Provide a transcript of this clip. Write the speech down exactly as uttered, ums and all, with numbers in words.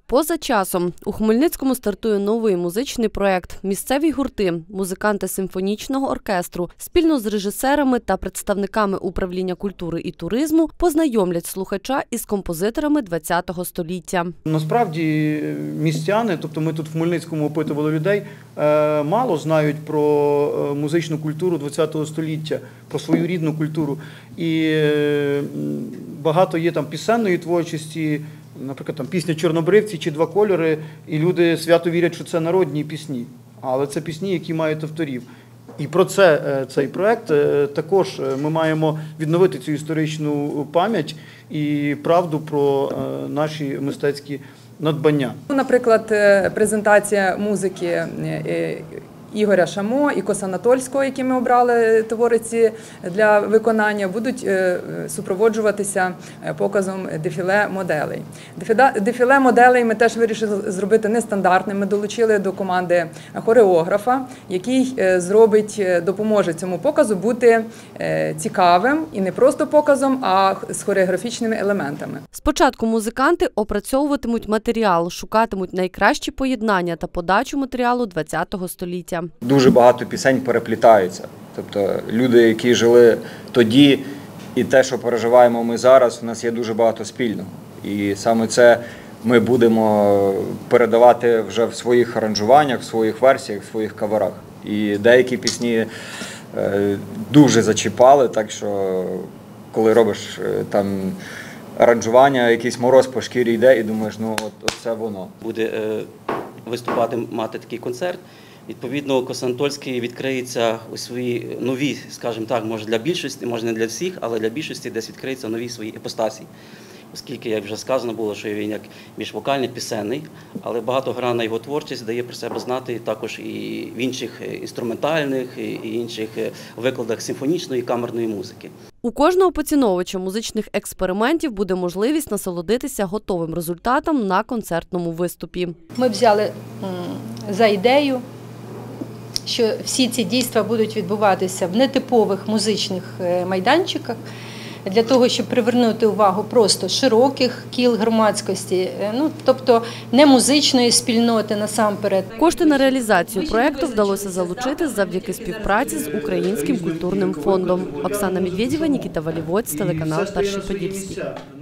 Поза часом у Хмельницькому стартує новий музичний проєкт. Місцеві гурти, музиканти симфонічного оркестру спільно з режисерами та представниками управління культури і туризму познайомлять слухача із композиторами ХХ століття. Насправді містяни, тобто ми тут в Хмельницькому опитували людей, мало знають про музичну культуру ХХ століття, про свою рідну культуру. І багато є там пісенної творчості, наприклад, там пісня «Чорнобривці» чи «Два кольори», і люди свято вірять, що це народні пісні, але це пісні, які мають авторів. І про це цей проєкт. Також ми маємо відновити цю історичну пам'ять і правду про наші мистецькі надбання. Наприклад, презентація музики Ігоря Шамо і Косанатольського, які ми обрали твориці для виконання, будуть супроводжуватися показом дефіле моделей. Дефіле моделей ми теж вирішили зробити нестандартним. Ми долучили до команди хореографа, який зробить, допоможе цьому показу бути цікавим і не просто показом, а з хореографічними елементами. Спочатку музиканти опрацьовуватимуть матеріал, шукатимуть найкращі поєднання та подачу матеріалу ХХ століття. Дуже багато пісень переплітаються. Тобто люди, які жили тоді, і те, що переживаємо ми зараз, у нас є дуже багато спільного. І саме це ми будемо передавати вже в своїх аранжуваннях, в своїх версіях, в своїх каверах. І деякі пісні дуже зачіпали, так що коли робиш там аранжування, якийсь мороз по шкірі йде і думаєш, ну от, от це воно. Буде е, виступати, мати такий концерт. Відповідно, Косанатольський відкриється у свої нові, скажімо так, може для більшості, може не для всіх, але для більшості десь відкриються нові свої іпостасі. Оскільки, як вже сказано було, що він як міжвокальний, пісенний, але багатогранна його творчість дає про себе знати також і в інших інструментальних, і інших викладах симфонічної і камерної музики. У кожного поціновувача музичних експериментів буде можливість насолодитися готовим результатом на концертному виступі. Ми взяли за ідею, що всі ці дійства будуть відбуватися в нетипових музичних майданчиках, для того, щоб привернути увагу просто широких кіл громадськості, ну, тобто не музичної спільноти насамперед. Кошти на реалізацію проєкту вдалося залучити завдяки співпраці з Українським культурним фондом. Оксана Медведєва, Нікіта Валівоць, телеканал «Перший Подільський».